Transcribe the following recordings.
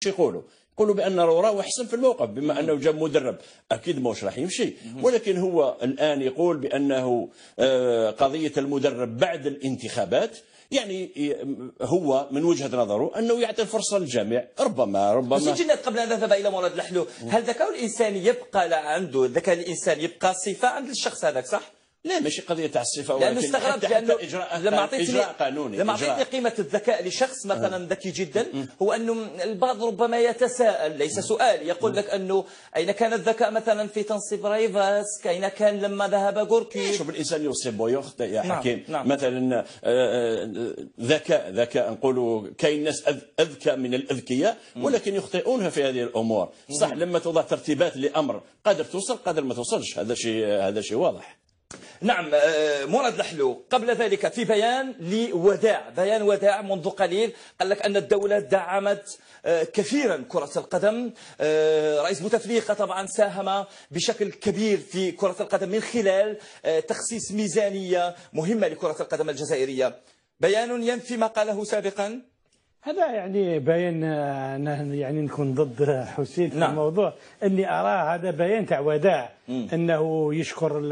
يقولوا بان رورا احسن في الموقف بما انه جاب مدرب اكيد مش راح يمشي، ولكن هو الان يقول بانه قضيه المدرب بعد الانتخابات، يعني هو من وجهه نظره انه يعطي الفرصه للجميع. ربما سجلنا قبل ان نذهب الى مراد لحلو، هل ذكاء الانسان يبقى عنده الذكاء الانسان يبقى صفه عند الشخص هذاك صح؟ لا ماشي قضيه تاع الصفه، لانه استغربت لانه اجراء قانوني. لما اعطيتني قيمه الذكاء لشخص مثلا ذكي جدا، هو انه البعض ربما يتساءل، ليس سؤال، يقول لك انه اين كان الذكاء مثلا في تنصيب رايفاسك، اين كان لما ذهب غوركي. شوف الانسان يوصي بويوخ يا حكيم. نعم. مثلا ذكاء نقولوا كاين ناس اذكى من الاذكياء، ولكن يخطئونها في هذه الامور. صح لما توضع ترتيبات لامر قادر توصل قادر ما توصلش، هذا شيء واضح. نعم. مراد لحلو قبل ذلك في بيان وداع منذ قليل قال لك أن الدولة دعمت كثيرا كرة القدم. رئيس بوتفليقة طبعا ساهم بشكل كبير في كرة القدم من خلال تخصيص ميزانية مهمة لكرة القدم الجزائرية. بيان ينفي ما قاله سابقا. هذا يعني بيان يعني نكون ضد حسين في الموضوع، اني اراه هذا بيان تاع وداع، انه يشكر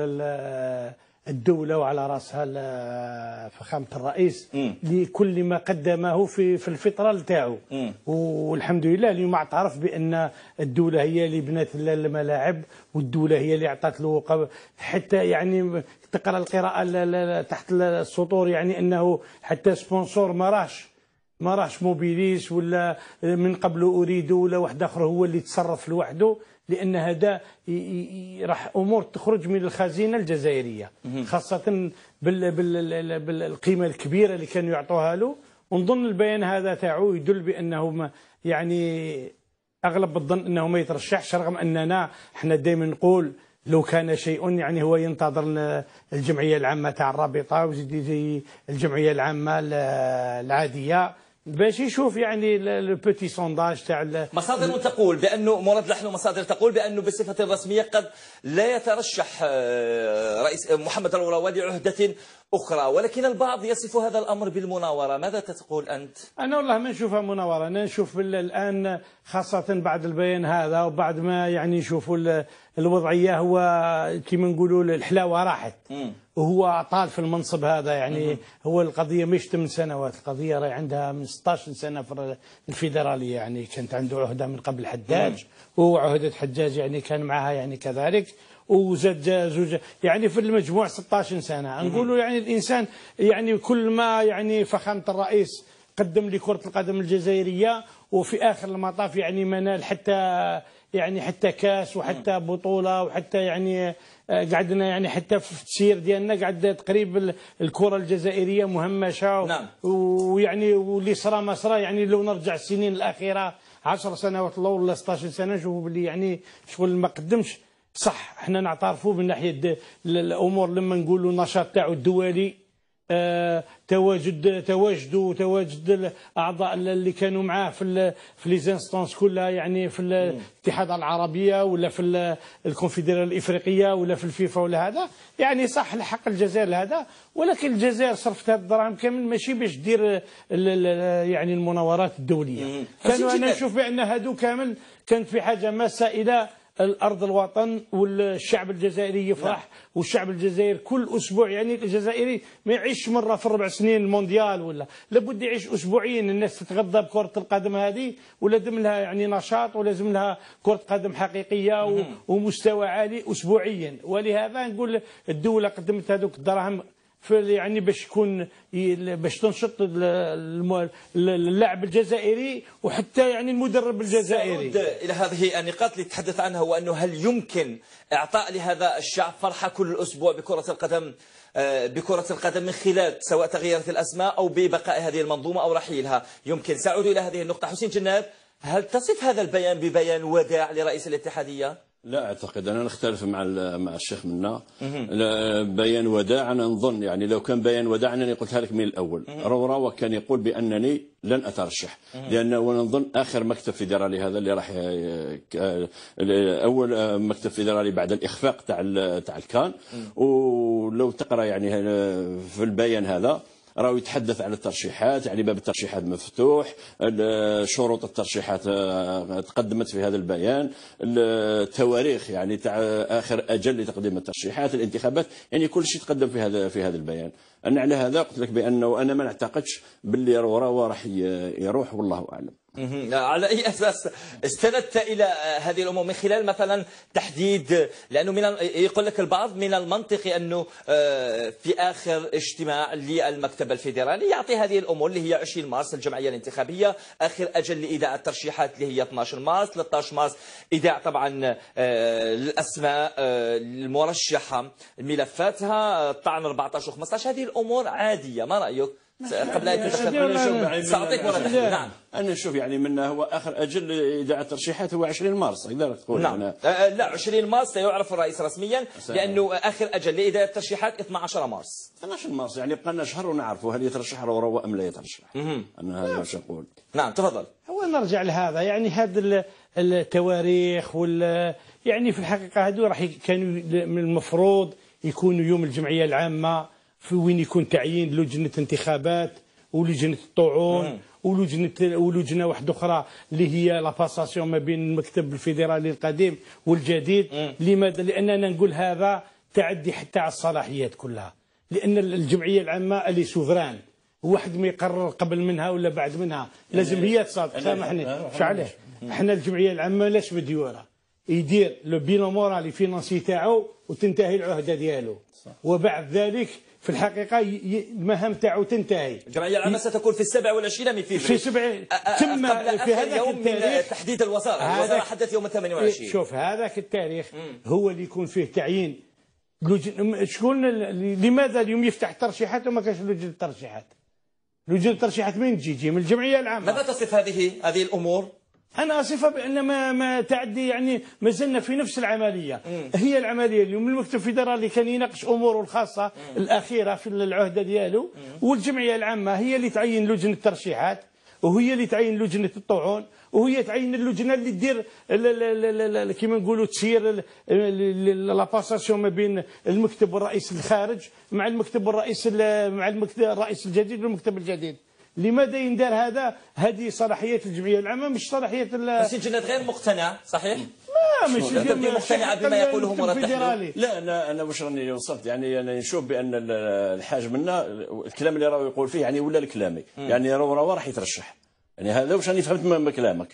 الدوله وعلى راسها فخامه الرئيس لكل ما قدمه في الفتره نتاعو، والحمد لله اليوم اعترف بان الدوله هي اللي بنت الملاعب، والدوله هي اللي اعطت له حتى يعني تقرا القراءه تحت السطور، يعني انه حتى سبونسور ما راهش موبيليس ولا من قبل اريد ولا واحد اخر هو اللي تصرف لوحده، لان هذا راح امور تخرج من الخزينه الجزائريه، خاصه بالقيمه الكبيره اللي كانوا يعطوها له. ونظن البيان هذا تاعو يدل بانه يعني اغلب الظن انه ما يترشحش، رغم اننا احنا دائما نقول لو كان شيء يعني هو ينتظر الجمعيه العامه تاع الرابطه وزي الجمعيه العامه العاديه باش يشوف يعني البوتي سونداج تاع مصادر تقول بانه مراد لحلو، مصادر تقول بانه بصفه رسميه قد لا يترشح رئيس محمد الروراوي لعهده اخرى، ولكن البعض يصف هذا الامر بالمناوره. ماذا تقول انت؟ انا والله ما نشوفها مناوره، انا نشوف الان خاصه بعد البيان هذا وبعد ما يعني يشوفوا الوضعيه، هو كما نقولوا الحلاوه راحت، وهو طال في المنصب هذا. يعني هو القضيه مش 8 سنوات، القضيه راهي عندها من 16 سنه في الفيدراليه، يعني كانت عنده عهده من قبل حجاج، وعهده حجاج يعني كان معها يعني كذلك، وزاد زوج يعني في المجموع 16 سنه. نقولوا يعني الانسان يعني كل ما يعني فخامه الرئيس قدم لكره القدم الجزائريه، وفي اخر المطاف يعني منال حتى كاس وحتى بطوله، وحتى يعني قعدنا يعني حتى في التسيير ديالنا قعد تقريبا الكره الجزائريه مهمشه. نعم. ويعني واللي صرا ما صرا، يعني لو نرجع السنين الاخيره 10 سنوات الاول ولا 16 سنه نشوفوا باللي يعني شغل ما قدمش. صح احنا نعترفوا من ناحيه الامور لما نقولوا النشاط تاعو الدولي، تواجد الاعضاء اللي كانوا معاه في ليزانستونس كلها، يعني في الاتحاد العربيه ولا في الكونفدراليه الافريقيه ولا في الفيفا ولا هذا، يعني صح لحق الجزائر هذا، ولكن الجزائر صرفت هذه الدراهم كامل ماشي باش دير يعني المناورات الدوليه. كانوا انا نشوف بان هذو كامل كانت في حاجه ماسه الى الارض الوطن، والشعب الجزائري يفرح، والشعب الجزائري كل اسبوع يعني الجزائري ما يعيش مره في 4 سنين المونديال، ولا لابد يعيش اسبوعيا الناس تتغذى بكره القدم هذه، ولازم لها يعني نشاط، ولازم لها كره قدم حقيقيه ومستوى عالي اسبوعيا. ولهذا نقول الدوله قدمت هذوك الدراهم يعني باش تنشط اللاعب الجزائري وحتى يعني المدرب الجزائري. سأعود إلى هذه النقاط اللي تحدث عنها، وأنه هل يمكن إعطاء لهذا الشعب فرحة كل أسبوع بكرة القدم من خلال سواء تغييرات الأسماء أو ببقاء هذه المنظومة أو رحيلها؟ يمكن. سأعود إلى هذه النقطة. حسين جناب، هل تصف هذا البيان ببيان وداع لرئيس الاتحادية؟ لا اعتقد، انا نختلف مع الشيخ منا. بيان وداع انا نظن يعني لو كان بيان وداع انا قلتها لك من الاول. روراوا كان يقول بانني لن اترشح، لانه نظن اخر مكتب فيدرالي هذا اللي راح اول مكتب فيدرالي بعد الاخفاق تاع الكان. ولو تقرا يعني في البيان هذا راهو يتحدث على الترشيحات، يعني باب الترشيحات مفتوح، شروط الترشيحات تقدمت في هذا البيان، التواريخ يعني تاع اخر اجل لتقديم الترشيحات، الانتخابات، يعني كل شيء تقدم في هذا البيان. انا على هذا قلت لك بانه انا ما نعتقدش باللي روراوا راح يروح، والله اعلم. على أي أساس استندت إلى هذه الأمور؟ من خلال مثلا تحديد، لأنه يقول لك البعض من المنطقي أنه في آخر اجتماع للمكتب الفيدرالي يعطي هذه الأمور اللي هي 20 مارس الجمعية الانتخابية، آخر أجل لإيداع الترشيحات اللي هي 12 مارس، 13 مارس إيداع طبعا الأسماء المرشحة ملفاتها، طعن 14 و15. هذه الأمور عادية، ما رأيك؟ قبل أن تدخل سأعطيك مرة. نعم أنا نشوف يعني من هو آخر أجل لإيداع الترشيحات هو 20 مارس، تقدر تقول. نعم. لا 20 مارس سيعرف الرئيس رسميا، لأنه آخر أجل لإيداع الترشيحات 12 مارس. 12 مارس يعني بقى لنا شهر ونعرفوا هل يترشح روراوا أم لا يترشح. أنا هذا واش نقول. نعم تفضل. هو نرجع لهذا، يعني هذا التواريخ يعني في الحقيقة هذو راح كانوا من المفروض يكونوا يوم الجمعية العامة، في وين يكون تعيين لجنة انتخابات ولجنة الطعون ولجنة واحدة أخرى اللي هي لا باساسيون ما بين المكتب الفيدرالي القديم والجديد. لماذا؟ لأننا نقول هذا تعدي حتى على الصلاحيات كلها، لأن الجمعية العامة اللي سوفران، واحد ما يقرر قبل منها ولا بعد منها لازم هي تصادق. سامحني مش عليه، احنا الجمعية العامة لاش بديورة يدير لو بيلون مورالي فينانسي تاعو وتنتهي العهدة ديالو، وبعد ذلك في الحقيقة المهام تاعو تنتهي. الجمعية العامة ستكون في 27 من فبراير، في 7 تم في هذاك التاريخ تحديد الوزارة. الوزارة حدث يوم 28. شوف هذاك التاريخ هو اللي يكون فيه تعيين شكون. لماذا اليوم يفتح الترشيحات وما كانش لجنة الترشيحات؟ لجنة الترشيحات من تجي من الجمعية العامة. ماذا تصف هذه الأمور؟ أنا أصفها بأن ما تعدي، يعني ما زلنا في نفس العملية. هي العملية اليوم المكتب الفيدرالي كان يناقش أموره الخاصة الأخيرة في العهدة ديالو، والجمعية العامة هي اللي تعين لجنة الترشيحات، وهي اللي تعين لجنة الطعون، وهي تعين اللجنة اللي تدير كما نقولوا تسير لا باساسيون ما بين المكتب والرئيس الخارج مع المكتب والرئيس مع المكتب الرئيس الجديد والمكتب الجديد. لماذا يندار هذا؟ هذه صلاحيات الجمعية العامة مش صلاحيات بس الجنات غير مقتنع، صحيح؟ مش مقتنع بما يقوله مراد الفيدرالي. لا أنا واش راني وصلت، يعني أنا نشوف بأن الحاج منا الكلام اللي راهو يقول فيه يعني ولا الكلامي، يعني راهو راح يترشح، يعني هذا واش راني فهمت من كلامك.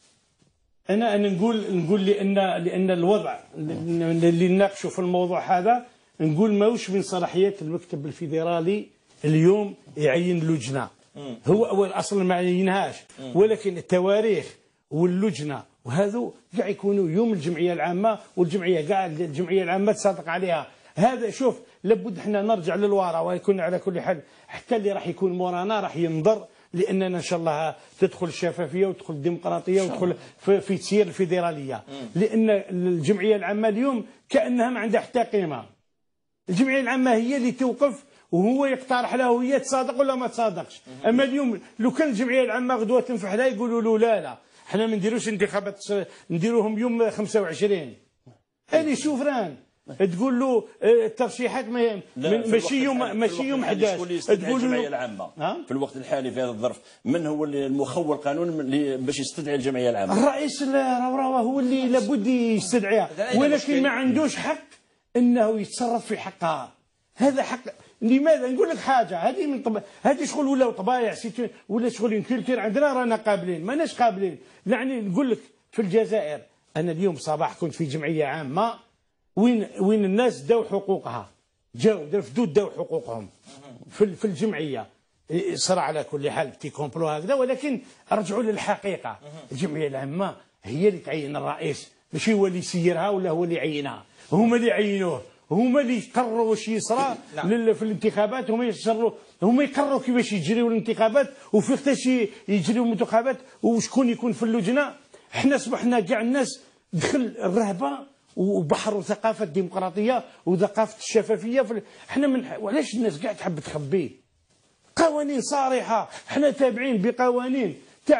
أنا نقول لأن الوضع اللي نناقشوا في الموضوع هذا، نقول ماهوش من صلاحيات المكتب الفيدرالي اليوم يعين لجنة. هو اصلا ما عينهاش، ولكن التواريخ واللجنه وهذو كاع يكونوا يوم الجمعيه العامه، والجمعيه كاع الجمعيه العامه تصادق عليها. هذا شوف لابد احنا نرجع للوراء، ويكون على كل حال حتى اللي راح يكون مورانا راح ينظر، لاننا ان شاء الله تدخل الشفافيه وتدخل الديمقراطيه وتدخل في تسيير الفيدراليه، لان الجمعيه العامه اليوم كانها ما عندها حتى قيمه. الجمعيه العامه هي اللي توقف وهو يقترح له هي تصادق ولا ما تصادقش. اما اليوم لو كان الجمعيه العامه غدوه تنفح لها يقولوا له لا احنا ما نديروش انتخابات، نديروهم يوم 25. هذه سوفران تقول له الترشيحات ماشي يوم 11. تقول الجمعيه العامه في الوقت الحالي في هذا الظرف من هو المخول القانون باش يستدعي الجمعيه العامه؟ الرئيس روراوا هو اللي لابد يستدعيها، ولكن ما عندوش حق انه يتصرف في حقها. هذا حق. لماذا؟ نقول لك حاجه، هذه من هذه شغل ولا طبايع ولا شغل كولتور عندنا رانا قابلين، ماناش قابلين. يعني نقول لك في الجزائر انا اليوم صباح كنت في جمعيه عامه وين الناس داو حقوقها، جاو رفدوا داو حقوقهم في الجمعيه. صار على كل حال بتي كومبلو هكذا، ولكن رجعوا للحقيقه. الجمعيه العامه هي اللي تعين الرئيس، ماشي هو اللي يسيرها ولا هو اللي يعينها. هما اللي يعينوه، هما اللي يقرروا واش يصرى في الانتخابات، هما يقرروا كيفاش يجريوا الانتخابات وفي وقتاش يجريوا الانتخابات وشكون يكون في اللجنه. احنا صبحنا كاع الناس دخل الرهبه وبحر وثقافه الديمقراطيه وثقافه الشفافيه احنا وعلاش الناس كاع تحب تخبي؟ قوانين صارحه، احنا تابعين بقوانين تاع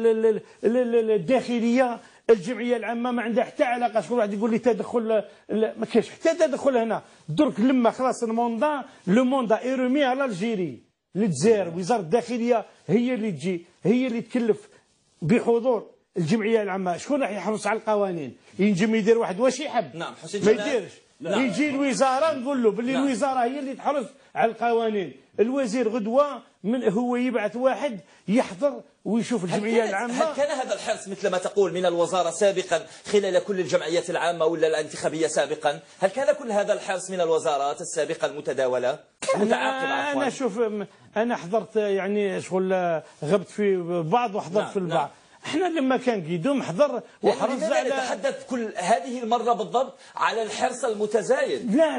الداخليه. الجمعيه العامه ما عندها حتى علاقه. شكون واحد يقول لي تدخل؟ ما كاينش حتى تدخل هنا. درك لما خلاص لو موندا ايرومي على الجيري، للجزائر وزاره الداخليه هي اللي تجي، هي اللي تكلف بحضور الجمعيه العامه. شكون راح يحرص على القوانين؟ ينجم يدير واحد واش يحب، نعم حسين ما جناد. يديرش. نعم. يجي الوزاره نقول له باللي نعم. الوزاره هي اللي تحرص على القوانين. الوزير غدوه من هو يبعث واحد يحضر ويشوف الجمعيه العامه. هل كان هذا الحرص مثل ما تقول من الوزاره سابقا خلال كل الجمعيات العامه ولا الانتخابيه سابقا؟ هل كان كل هذا الحرص من الوزارات السابقه المتداوله المتعاقبه عفوا؟ انا شوف، انا حضرت يعني شغل غبت في بعض وحضرت في البعض. احنا لما كان قيدوم حضر وحرص على نتحدث كل هذه المره بالضبط على الحرص المتزايد. لا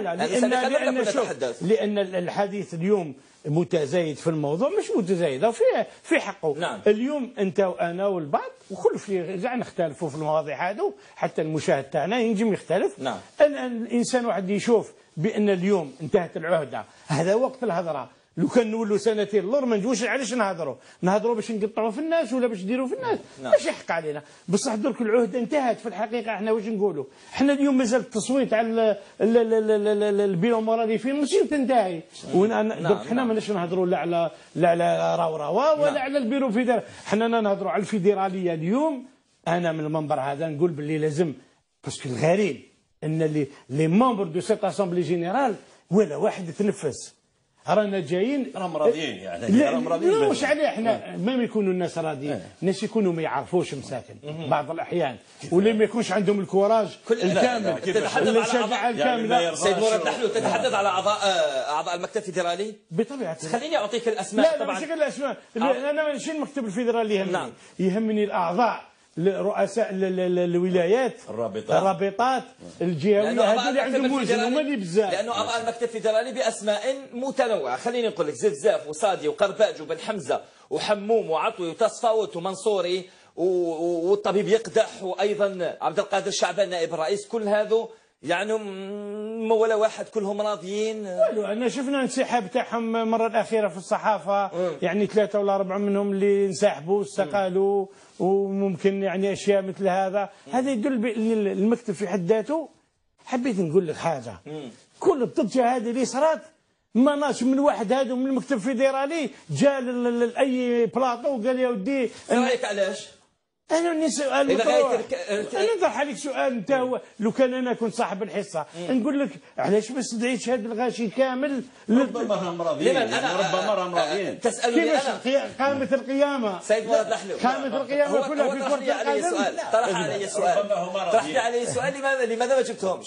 لان الحديث اليوم متزايد في الموضوع، مش متزايد في حقه. نعم. اليوم انت وانا والبعض وكل شيء كاع نختلفوا في المواضيع هذو، حتى المشاهد تاعنا ينجم يختلف. نعم. الانسان واحد يشوف بان اليوم انتهت العهده، هذا وقت الهضره. لو كان نولوا سنتين لور ما نجوش، علاش نهضروا باش نقطعوا في الناس ولا باش نديروا في الناس؟ ماشي حق علينا. بصح درك العهده انتهت في الحقيقه. احنا واش نقولوا؟ احنا اليوم مازال التصويت على البيلو مورالي في ماشي تنتهي. درك احنا ماناش نهضروا لا على راوروا ولا على البيرو فيدرالي. احنا نهضروا على الفيدراليه اليوم. انا من المنبر هذا نقول باللي لازم، باسكو الغريب ان لي ممبر دو سيت اسامبلي جينيرال ولا واحد يتنفس. رانا جايين راهم راضيين يعني راهم راضيين. لا مش عليه احنا ما يكونوا الناس راضيين، الناس يكونوا ما يعرفوش مساكن بعض الاحيان، ولا ما يكونش عندهم الكوراج الكامل. تتحدث على الكامله. سيد مراد نحلو تتحدث على اعضاء المكتب الفيدرالي بطبيعه. خليني اعطيك الاسماء. لا طبعا مش غير الاسماء. انا ماشي المكتب الفيدرالي يهمني. نعم. يهمني الاعضاء رؤساء الولايات الرابطات الجهويه، هذول اللي عندهم وزن هما اللي بزاف. لانه اعضاء المكتب الفيدرالي باسماء متنوعه. خليني نقول لك زفزاف وصادي وقرباج وبن حمزه وحموم وعطوي وتصفاوت ومنصوري والطبيب يقدح وايضا عبد القادر شعبان نائب الرئيس. كل هذو يعني ولا واحد كلهم راضيين. انا شفنا انسحاب تاعهم المره الاخيره في الصحافه. يعني 3 ولا 4 منهم اللي انسحبوا استقالوا، وممكن يعني اشياء مثل هذا يدل بان المكتب في حد ذاته. حبيت نقول لك حاجه، كل الضجه هذه اللي صارت ما ناش من واحد هذا من المكتب الفيدرالي جاء لاي بلاطو وقال يا ودي. رايك علاش؟ انا سؤال انا نطرح عليك سؤال. انت هو لو كان انا كنت صاحب الحصه نقول لك علاش ما استدعيتش هذا الغاشي كامل؟ ربما راهم راضيين. ربما راهم راضيين. تسالني انا قامت القيامه. سيد مراد نحلو قامت القيامه كلها في كره القدم. طرح علي سؤال. طرحت علي سؤال لماذا ما جبتهمش؟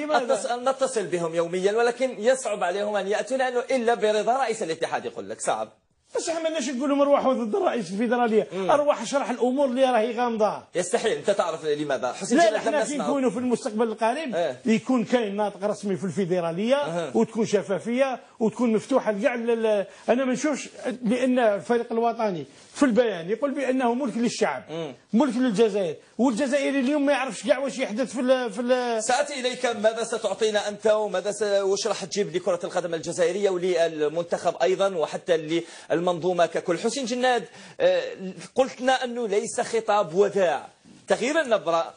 نتصل بهم يوميا ولكن يصعب عليهم ان ياتوا، لانه الا برضا رئيس الاتحاد. يقول لك صعب. بس احنا ماناش نقول لهم اروحوا ضد الرئيس الفيدراليه، اروح اشرح الامور اللي راهي غامضه. يستحيل. انت تعرف لماذا حسين لا احنا كي نكونوا في المستقبل القريب يكون كاين ناطق رسمي في الفيدراليه وتكون شفافيه وتكون مفتوحه لكاع. انا ما نشوفش، لان الفريق الوطني في البيان يقول بانه ملك للشعب، ملك للجزائر، والجزائري اليوم ما يعرفش كاع واش يحدث في ساتي اليك. ماذا ستعطينا انت وش راح تجيب لكره القدم الجزائريه وللمنتخب ايضا وحتى للمنظومه ككل؟ حسين جناد، قلت لنا انه ليس خطاب وداع، تغيير النبره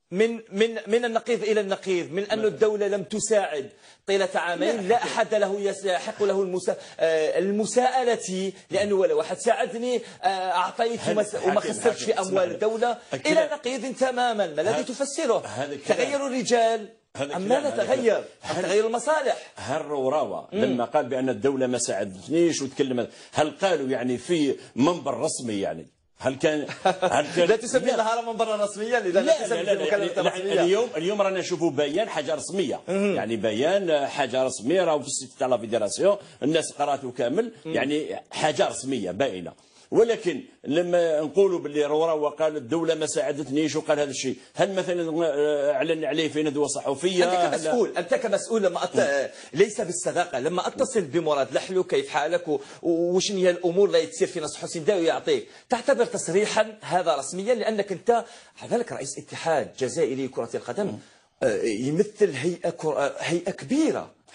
من النقيض الى النقيض، من أن الدوله لم تساعد طيله عامين، لا احد له يحق له المساءله، لانه ولا واحد ساعدني اعطيت وما خسرتش في اموال الدوله، الى نقيض تماما. ما الذي تفسره؟ تغير الرجال أم ماذا تغير؟ أم تغير المصالح؟ هل روراوة لما قال بأن الدولة ما ساعدتنيش وتكلم، هل قالوا يعني في منبر رسمي؟ يعني هل كان لا تسمي النهار منبرا رسميا؟ لا تسمي مكالمة رسمية. اليوم رانا نشوفوا بيان حاجة رسمية، يعني بيان حاجة رسمية راهو في السيت تاع لا فيدراسيون، الناس قراته كامل، يعني حاجة رسمية باينة. ولكن لما نقولوا باللي روراوة قال الدولة ما ساعدتنيش وقال هذا الشيء، هل مثلا اعلن عليه في ندوة صحفية؟ أنت كمسؤول لما ليس بالصداقة، لما أتصل بمراد لحلو كيف حالك وشنو هي الأمور اللي تصير في نص حسين داوي يعطيك، تعتبر تصريحا هذا رسميا؟ لأنك أنت حذلك رئيس اتحاد جزائري كرة القدم، يمثل هيئة كبيرة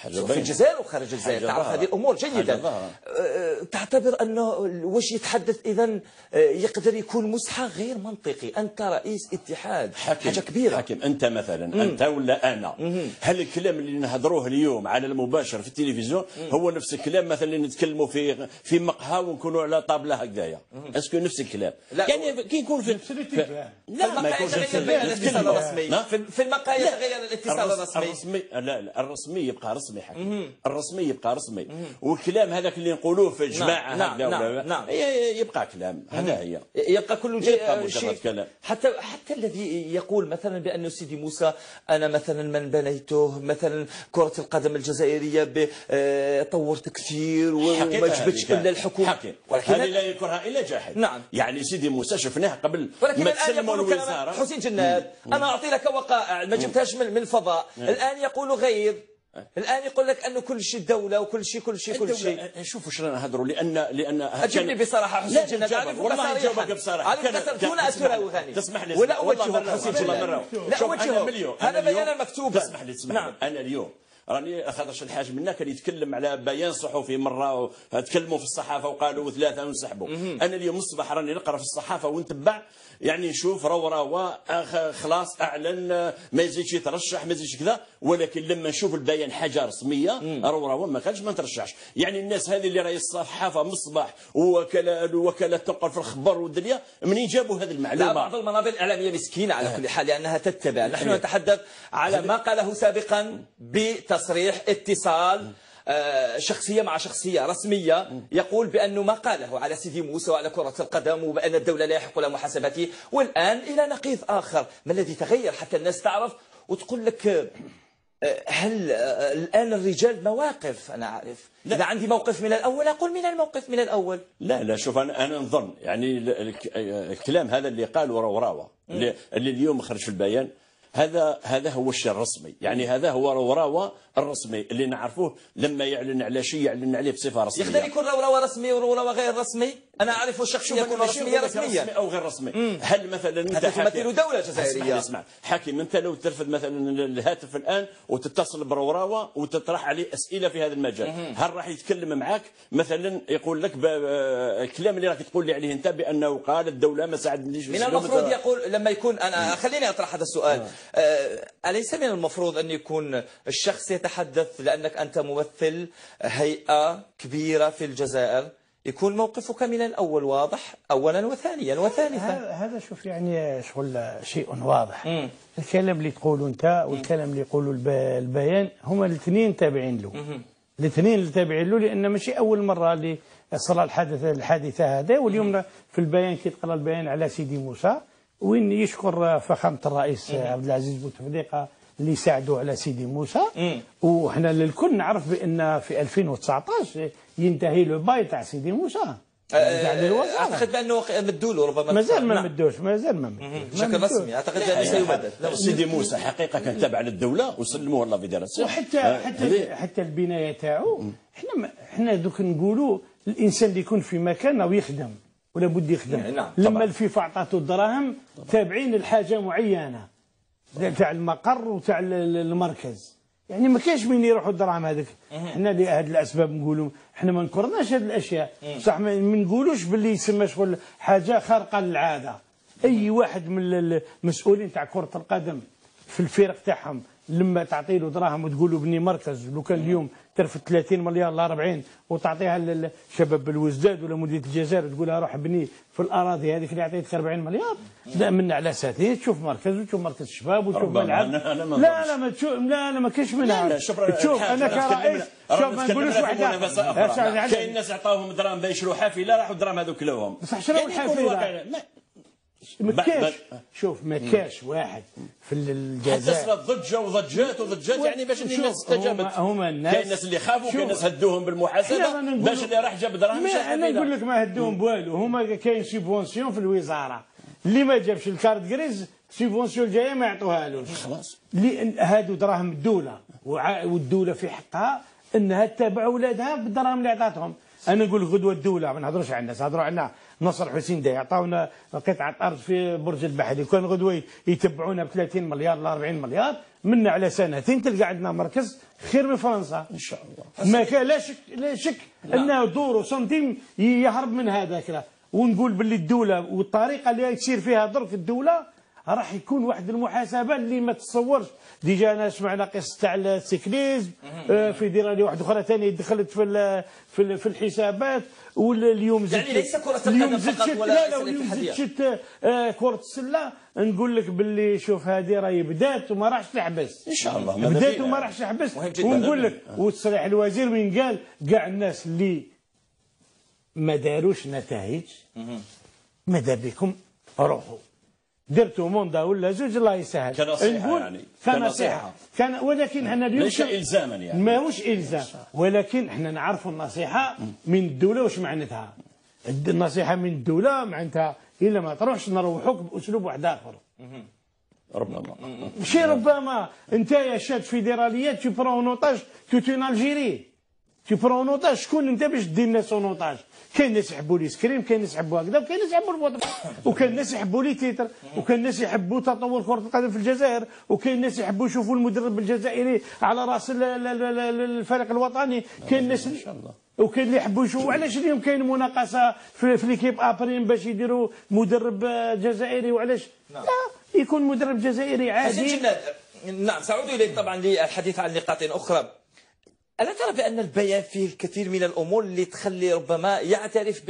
في الجزائر وخارج الجزائر، تعرف هذه الامور جيدا. تعتبر انه واش يتحدث اذا يقدر يكون مسحه غير منطقي؟ انت رئيس اتحاد، حاجه كبيره. حكيم انت مثلا انت ولا انا، هل الكلام اللي نهضروه اليوم على المباشر في التلفزيون هو نفس الكلام مثلا اللي نتكلموا في مقهى ونكونوا على طابله هكذايا؟ اسكو نفس الكلام؟ لا يعني كي يكون في لا ما يكونش الاتصال الرسمي في المقهى يتغير الاتصال الرسمي. لا الرسمي يبقى رسمي حكيم، الرسمي يبقى رسمي، والكلام هذاك اللي نقولوه في الجماعه هكذا يبقى كلام. هذا هي يبقى كل شيء حتى الذي يقول مثلا بأن سيدي موسى أنا مثلا من بنيته مثلا كرة القدم الجزائرية طورت كثير وما جبتش إلا الحكومة، ولكن هذه لا ينكرها إلا جاحد. نعم. يعني سيدي موسى شفناه قبل ولكن ما الآن تسلموا يقول الوزارة. حسين جناد أنا أعطي لك وقائع ما جبتهاش من الفضاء، الآن يقول غير، الآن يقول لك أنه كل شيء دولة وكل شيء كل شيء. شوفوا واش رانا نهضروا لأن أجبني بصراحة حسين جناد. والله نجاوبك بصراحة. دون أتراوغني. تسمح لي ولا أوجهك حسين جناد. لا أوجهه. هذا بيانا مكتوبا. تسمح لي. نعم. أنا اليوم راني خاطرش الحاج منا كان يتكلم على بيان صحفي مره تكلموا في الصحافه وقالوا 3 وانسحبوا. انا اليوم الصباح راني نقرا في الصحافه ونتبع، يعني نشوف روراوا خلاص اعلن ما يزيدش يترشح ما يزيدش كذا، ولكن لما نشوف البيان حاجه رسميه روراوا ما قالش ما نترشحش. يعني الناس هذه اللي راهي الصحافه من الصباح ووكاله تنقل في الخبر والدنيا منين جابوا هذه المعلومه؟ لا بعض المنابر الاعلاميه مسكينه على كل حال لانها تتبع. نحن نتحدث على ما قاله سابقا بتصريح اتصال شخصية مع شخصية رسمية يقول بأنه ما قاله على سيدي موسى وعلى كرة القدم وبأن الدولة لا يحق لها محاسبته. والآن إلى نقيض آخر، ما الذي تغير حتى الناس تعرف وتقول لك هل الآن الرجال مواقف؟ أنا أعرف إذا عندي موقف من الأول أقول من الموقف من الأول. لا شوف أنا نظن يعني الكلام هذا اللي قاله روراوا اللي اليوم خرج في البيان هذا هو الشيء الرسمي، يعني هذا هو روراوا الرسمي اللي نعرفوه لما يعلن على شيء يعلن عليه بصفه رسميه. يقدر يكون روراوا رسمي وروراوا غير رسمي؟ انا اعرف شخص يكون رسميا او غير رسمي. هل مثلا انت تمثل دوله جزائريه؟ اسمع حكيم، انت لو ترفد مثلا الهاتف الان وتتصل بروراوا وتطرح عليه اسئله في هذا المجال، هل راح يتكلم معك مثلا يقول لك الكلام اللي راك تقول لي عليه انت بانه قال الدوله ما ساعدنيش؟ من المفروض يقول لما يكون انا خليني اطرح هذا السؤال، اليس من المفروض ان يكون الشخص يتحدث لانك انت ممثل هيئه كبيره في الجزائر يكون موقفك من الأول واضح أولا وثانيا وثالثا؟ هذا شوف يعني شغل شيء واضح. الكلام اللي تقوله أنت والكلام اللي يقوله البيان هما الاثنين تابعين له. الاثنين اللي تابعين له لأن ماشي أول مرة اللي صار الحادثة هذا. واليوم في البيان كي تقرأ البيان على سيدي موسى وين يشكر فخامة الرئيس عبد العزيز بوتفليقة اللي ساعدوا على سيدي موسى. وحنا الكل نعرف بأن في 2019 ينتهي لو باي تاع سيدي موسى. اعتقد بانه مدوا له ربما مازال ما مدوش بشكل رسمي. اعتقد بانه سيمدد. سيدي موسى حقيقه كان تابع للدوله وسلموه الله فيدراسيون. حتى البنايه تاعو احنا دوك نقولوا الانسان اللي يكون في مكان او يخدم ولا بد يخدم. نعم. لما الفيفا عطاتو الدراهم تابعين لحاجه معينه تاع المقر وتاع المركز. يعني ما كاينش من يروحوا الدراهم هذيك. احنا لهذه الاسباب نقولوا احنا ما نكرناش هذه الاشياء صح، ما نقولوش باللي يسمى شغل حاجه خارقه للعاده. اي واحد من المسؤولين تاع كره القدم في الفرق تاعهم لما تعطي له دراهم وتقول له بني مركز، لو كان اليوم ترفد 30 مليار ل 40 وتعطيها للشباب الوزداد ولا مديريه الجزائر تقول لها روح بني في الاراضي هذيك اللي عطيتك 40 مليار، لا من على ساتين تشوف مركز وتشوف مركز شباب وتشوف ملعب. لا ما تشوف، لا ما كاينش منها. تشوف انا كرئيس شوف ما نقولوش وحده كاين ناس عطاوهم دراهم باش يشروا حافله راحوا الدراهم هذوك كلهم بصح شراو الحافله. ما كاش شوف ما كاش واحد في الجزائر حتى صارت ضجه وضجات يعني باش الناس استجابت. هما الناس كاين الناس اللي خافوا كاين الناس هدوهم بالمحاسبه باش اللي راح جاب دراهم. انا نقول لك ما هدوهم بوالو. هما كاين سيبونسيون في الوزاره اللي ما جابش الكارت غريز سيبونسيون الجايه ما يعطوهالوش خلاص. هادو دراهم الدوله والدوله في حقها انها تتابع اولادها بالدراهم اللي عطاتهم. انا نقول غدوه الدوله ما نهضروش على الناس، نهضروا على نصر حسين ده يعطونا قطعه ارض في برج البحري، وكان غدوه يتبعونا ب 30 مليار ل 40 مليار، منا على سنتين تلقى عندنا مركز خير من فرنسا ان شاء الله. ما كان لا شك انه دور وسنتيم يهرب من هذاك. ونقول باللي الدوله والطريقه اللي تسير فيها درك الدوله راح يكون واحد المحاسبه اللي ما تتصورش. ديجا انا سمعنا قصه تاع السيكليزم، فيدراليه واحده اخرى ثانيه دخلت في الحسابات. واليوم يعني ليس كرة القدم فقط ولا زدت كرة السلة. نقول لك باللي شوف هذه راهي بدات وما راحش تحبس ان شاء الله، بدات وما راحش تحبس. ونقول لك وتصريح الوزير وين قال كاع الناس اللي ما داروش نتائج ماذا بكم روحوا درتوا موندا ولا زوج الله يسهل. كنصيحة يعني كنصيحة ولكن احنا اليوم ليس الزاما يعني ماهوش الزام، ولكن احنا نعرفوا النصيحة من الدولة واش معناتها. النصيحة من الدولة معناتها الا ما تروحش نروحوك باسلوب واحد اخر. ربما ماشي ربما انت يا شاد فيدراليات تي برون اوتاج توت اون الجيري، تي برون اوتاج شكون انت باش دير الناس اون اوتاج؟ كاين الناس يحبوا ليسكريم، كاين الناس يحبوا هكذا، وكاين الناس يحبوا البوطه، وكاين الناس يحبوا لي تيتر، وكاين الناس يحبوا تطور كرة القدم في الجزائر، وكاين الناس يحبوا يشوفوا المدرب الجزائري على راس الفريق الوطني، كاين الناس ان شاء الله، وكاين اللي يحبوا يشوفوا. علاش اليوم كاين مناقصه في ليكيب ابريم باش يديروا مدرب جزائري، وعلاش لا يكون مدرب جزائري عادي. نعم سأعود إليك طبعا للحديث عن نقاط أخرى. ألا ترى بأن البيان فيه الكثير من الأمور اللي تخلي ربما يعترف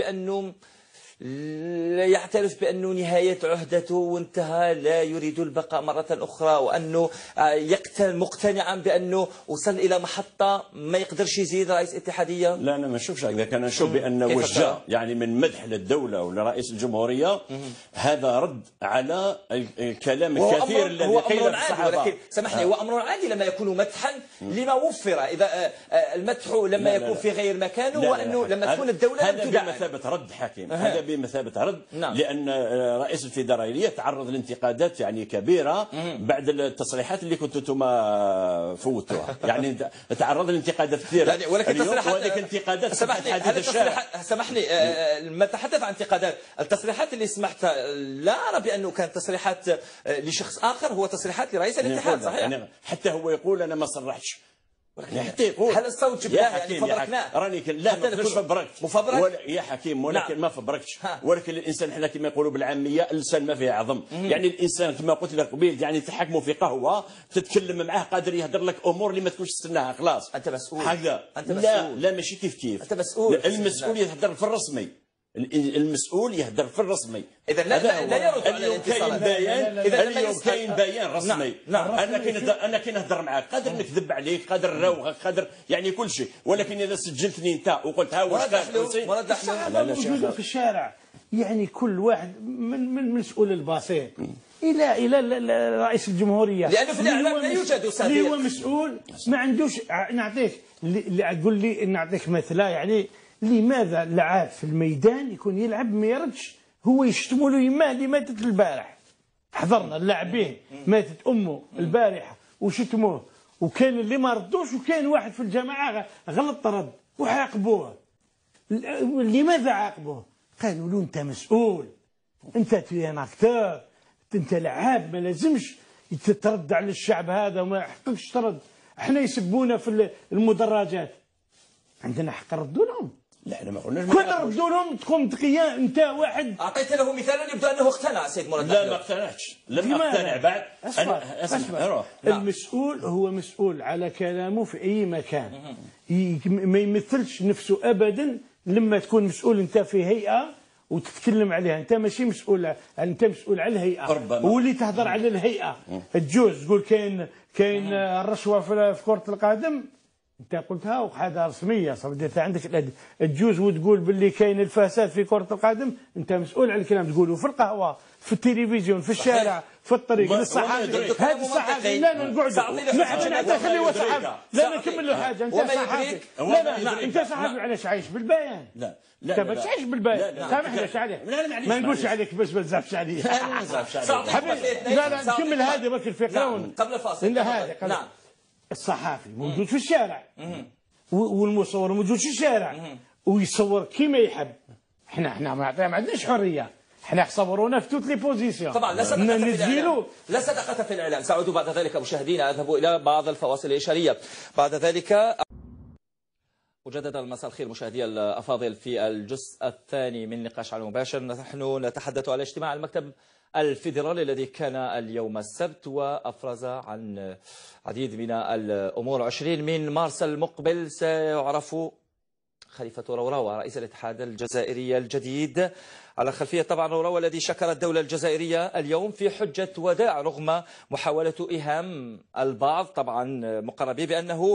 بأنه نهاية عهدته وانتهى، لا يريد البقاء مرة أخرى، وأنه مقتنعا بأنه وصل إلى محطة ما يقدرش يزيد رئيس اتحادية؟ لا أنا ما نشوفش هكذا. كان نشوف بأنه وجه يعني من مدح للدولة ولرئيس الجمهورية، هذا رد على الكلام الكثير الذي قيل في الصحافة. ولكن سامحني، هو أمر عادي لما يكون مدحا لما وفر. إذا المدح لما يكون في غير مكانه، وأنه لما تكون الدولة هذا بمثابة رد حكيم، هذا بمثابة رد. لأن رئيس الفيدرالية تعرض لانتقادات يعني كبيرة بعد التصريحات اللي كنتوا انتم فوتوها. يعني تعرض لانتقادات كثيرة يعني، ولكن تصريحات انتقادات. سامحني ما تحدث عن انتقادات، التصريحات اللي سمحت لا أرى بأنه كانت تصريحات لشخص آخر، هو تصريحات لرئيس الاتحاد صحيح. يعني حتى هو يقول أنا ما صرحتش، حتى يقول هل الصوت جبناه يعني فبركناه؟ راني لا ما فبركت مفبرك يا حكيم، ولكن ما فبركتش. ولكن الانسان حنا كما يقولوا بالعاميه اللسان ما فيه عظم. يعني الانسان كما قلت لك قبيل يعني تحكموا في قهوه تتكلم معاه قادر يهدر لك امور اللي ما تكونش تستناها خلاص. انت مسؤول هكذا. انت مسؤول. لا ماشي كيف انت مسؤول. المسؤول يهدر في الرسمي، المسؤول يهدر في الرسمي. اذا لا يرد على الانتصالات. اليوم كاين بيان رسمي. انا كي نهضر معاك قادر نكذب عليك، قادر نراوغك، قادر يعني كل شيء، ولكن اذا سجلتني انت وقلت ها واش كان في الشارع يعني كل واحد من مسؤول البسيط الى رئيس الجمهوريه، لانه في الاعلام لا يوجد صديق اللي هو مسؤول ما عندوش. نعطيك قول لي نعطيك مثلا يعني لماذا اللاعب في الميدان يكون يلعب ما يردش؟ هو يشتموا له يماه اللي ماتت البارح، حضرنا اللاعبين ماتت امه البارحه وشتموه، وكان اللي ما ردوش، وكان واحد في الجماعه غلط رد وعاقبوه. لماذا عاقبوه؟ قالوا له انت مسؤول، انت تيان اكتور، انت لعاب، ما لازمش ترد على الشعب هذا وما يحقكش ترد. احنا يسبونا في المدرجات، عندنا حق نردوا لهم. لا احنا ما قلناش كنا نردوا لهم. تقوم تقيا انت واحد اعطيت له مثالا يبدو انه اقتنع سيد مراد. لا ما اقتنعتش، لم اقتنع بعد. اسمع المسؤول هو مسؤول على كلامه في اي مكان، ما يمثلش نفسه ابدا. لما تكون مسؤول انت في هيئه وتتكلم عليها، انت ماشي مسؤول، انت مسؤول على الهيئه، واللي تهضر على الهيئه تجوز تقول كاين الرشوه في كره القدم، انت قلتها وحاجه رسميه صافي انت عندك تجوز وتقول باللي كاين الفساد في كره القدم، انت مسؤول على الكلام تقوله في القهوه، في التلفزيون، في الشارع، في الطريق، للصحافي. هذا الصحافي لا نقعدوا خليه هو صحافي، لا نكمل له حاجه. انت صحافي، لا انت صحافي علاش عايش بالبيان؟ لا انت ما تعيش بالبيان. سامحني عليه، ما نقولش عليك باش ما تزعفش عليا. لا نكمل هذه برك الفكره قبل الفاصل. نعم الصحافي موجود في الشارع، والمصور موجود في الشارع، ويصور كيما يحب. احنا ما عندناش حريه، احنا احصبرونا في توت لي بوزيسيون. طبعا لا صدقة في الإعلام، لا صدقة في الإعلام. سأعود بعد ذلك مشاهدينا، أذهب إلى بعض الفواصل الإشارية بعد ذلك. مجددا مساء الخير مشاهدي الأفاضل، في الجزء الثاني من نقاش على المباشر نحن نتحدث على اجتماع المكتب الفيدرالي الذي كان اليوم السبت، وأفرز عن عديد من الأمور. 20 من مارس المقبل سيعرف خليفة روراوة رئيس الاتحاد الجزائري الجديد، على خلفية طبعا روراوة الذي شكر الدولة الجزائرية اليوم في حجة وداع رغم محاولة إيهام البعض طبعا مقربي بأنه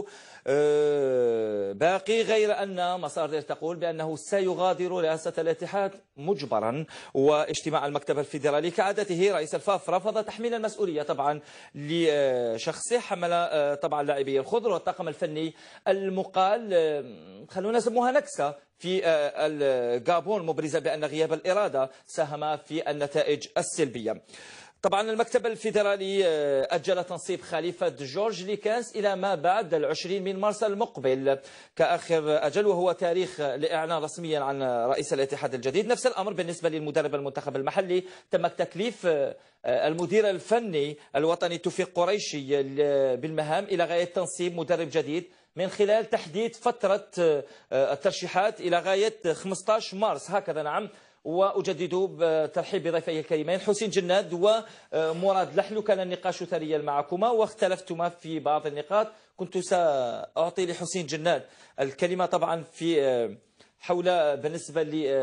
باقي، غير أن مصادر تقول بأنه سيغادر رئاسة الاتحاد مجبرا. واجتماع المكتب الفيدرالي كعادته رئيس الفاف رفض تحميل المسؤولية طبعا لشخصه، حمل طبعا لاعبي الخضر والطاقم الفني المقال خلونا نسموها نكسة في الغابون، مبرزة بأن غياب الإرادة ساهم في النتائج السلبية. طبعا المكتب الفيدرالي أجل تنصيب خليفة جورج ليكاس إلى ما بعد 20 من مارس المقبل كآخر أجل، وهو تاريخ لإعلان رسميا عن رئيس الاتحاد الجديد. نفس الأمر بالنسبة للمدرب المنتخب المحلي، تم تكليف المدير الفني الوطني توفيق قريشي بالمهام إلى غاية تنصيب مدرب جديد من خلال تحديد فترة الترشيحات إلى غاية 15 مارس هكذا. نعم، وأجدد بترحيب بضيفي الكريمين حسين جناد ومراد لحلو. كان النقاش ثريا معكما واختلفتما في بعض النقاط. كنت سأعطي لحسين جناد الكلمة طبعا في حول بالنسبة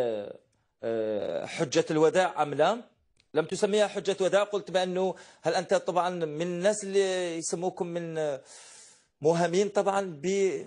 لحجة الوداع أم لا. لم تسميها حجة وداع، قلت بأنه هل أنت طبعا من الناس اللي يسموكم من مهمين طبعا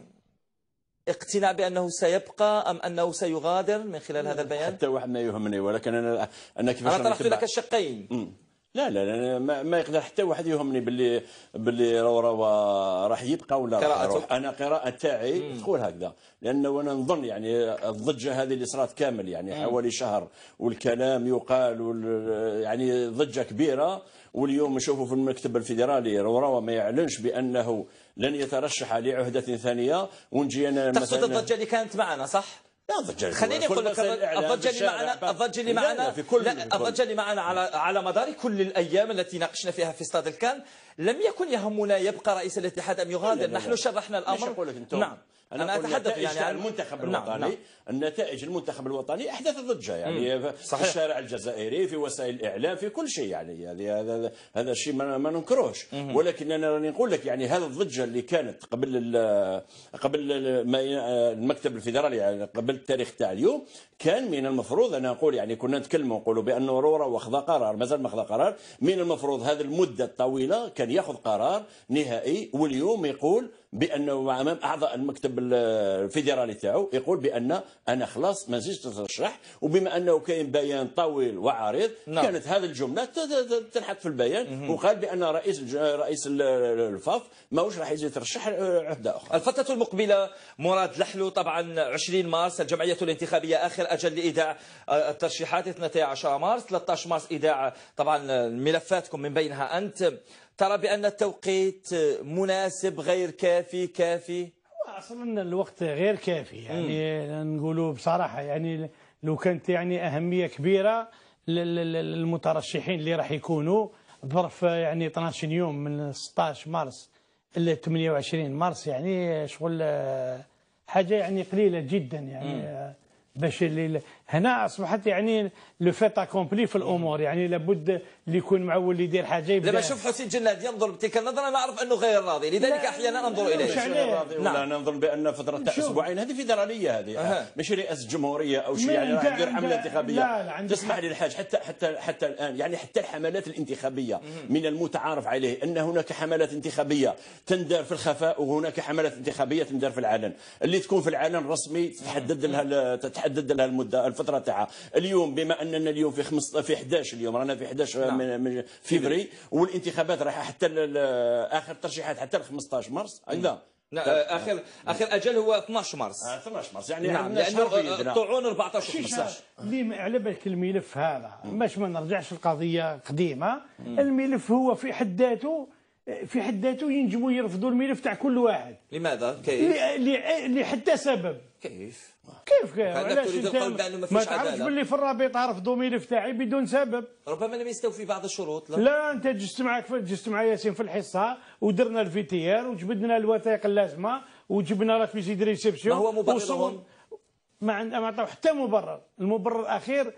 باقتناع بأنه سيبقى أم أنه سيغادر من خلال هذا البيان؟ حتى واحد ما يهمني، ولكن أنا كيفاش أنا طرحت لك الشقين. لا ما يقدر حتى واحد يهمني باللي روراوة راح يبقى ولا راح يروح. انا قراءه تاعي تقول هكذا، لانه انا نظن يعني الضجه هذه اللي صارت كامل يعني حوالي شهر، والكلام يقال يعني ضجه كبيره. واليوم نشوفوا في المكتب الفيدرالي روراوة ما يعلنش بانه لن يترشح لعهده ثانيه، ونجي انا مثلا تقصد الضجه اللي كانت معنا صح؟ لا خليني اقول لك الضجه اللي معنا على مدار كل الايام التي ناقشنا فيها في استاد الكان لم يكن يهمنا يبقى رئيس الاتحاد ام يغادر. نحن شرحنا الامر. نعم، أنا أتحدث يعني عن المنتخب الوطني. نعم. النتائج المنتخب الوطني أحدث ضجة يعني في الشارع الجزائري، في وسائل الإعلام، في كل شيء يعني. هذا الشيء ما ننكروش، ولكن أنا راني نقول لك يعني هذه الضجة اللي كانت قبل المكتب الفيدرالي يعني قبل التاريخ تاع اليوم، كان من المفروض أنا أقول يعني كنا نتكلموا نقولوا بأنه روراوة واخذ قرار، مازال ما اخذ قرار. من المفروض هذه المدة الطويلة كان ياخذ قرار نهائي، واليوم يقول بانه امام اعضاء المكتب الفيدرالي تاعو يقول بان انا خلاص ما زلت نترشح. وبما انه كاين بيان طويل وعريض كانت هذه الجمله تنحط في البيان، وقال بان رئيس الفاف ماهوش راح يزيد يترشح عهده اخرى. الفتره المقبله مراد لحلو طبعا 20 مارس الجمعيه الانتخابيه اخر اجل لايداع الترشيحات، 12 مارس 13 مارس ايداع طبعا ملفاتكم من بينها انت. ترى بأن التوقيت مناسب غير كافي؟ أصلا الوقت غير كافي يعني نقولوا بصراحة. يعني لو كانت يعني أهمية كبيرة للمترشحين اللي راح يكونوا ظرف يعني 12 يوم من 16 مارس إلى 28 مارس، يعني شغل حاجة يعني قليلة جدا يعني باش هنا اصبحت يعني لو فيت اكومبلي في الامور. يعني لابد اللي يكون معول اللي يدير حاجه يبدا. لما اشوف حسين جناد ينظر بتلك النظره نعرف انه غير راضي، لذلك احيانا انظر اليه. مش غير راضي ولا نظن بان فتره اسبوعين هذه فيدراليه، هذه مش رئاسه جمهوريه او شيء يعني راح يدير حمله انتخابيه. تسمح لي الحاج حتى الان يعني حتى الحملات الانتخابيه من المتعارف عليه ان هناك حملات انتخابيه تندار في الخفاء، وهناك حملات انتخابيه تندار في العلن. اللي تكون في العلن رسمي تتحدد لها المده الفتره تاعها. اليوم بما اننا اليوم في 11 اليوم رانا في 11 من فبراير، والانتخابات راح حتى اخر ترشيحات حتى 15 مارس ايضا. اخر اجل هو 12 مارس. 12 مارس يعني نعم، لانه الطعون 14 15. اللي على بالك الملف هذا باش ما نرجعش القضيه قديمه. الملف هو في حد ذاته في حد ذاته ينجموا يرفضوا الملف تاع كل واحد. لماذا؟ كيف؟ لحتى سبب. كيف؟ علاش انت ما تعرفش باللي في الرابطه رفضوا ملف تاعي بدون سبب؟ ربما لم يستوفي بعض الشروط. لا انت جست مع ياسين في الحصه ودرنا الفيتيار وجبدنا الوثائق اللازمه وجبنا ريفيزي ريسبسيون. ما هو مبررهم؟ ما عطاو حتى مبرر. المبرر الاخير